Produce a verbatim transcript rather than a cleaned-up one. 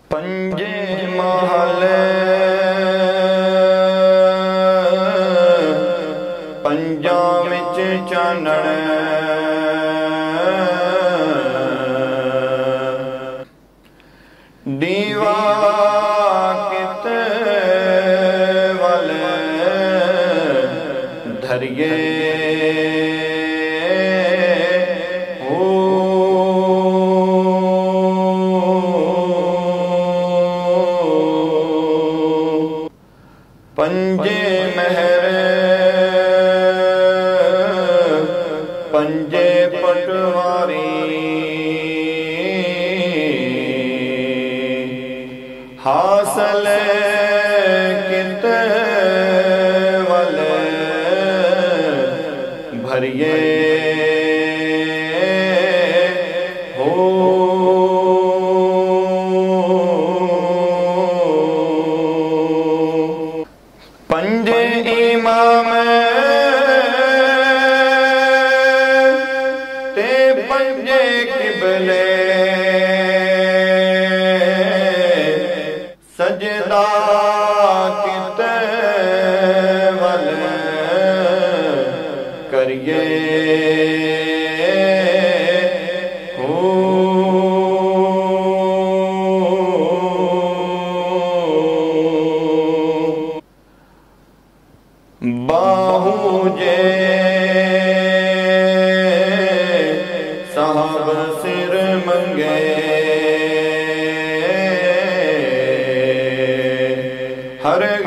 पंजे महले पंजा विच चानण दीवा किते वल धरिए पंजे महर पंजे पटवारी हासल किते वल भरिए पंजे इमाम ते पंजे किबले सजदा किते वल करिए बाहू जे साहब सिर मंगे हर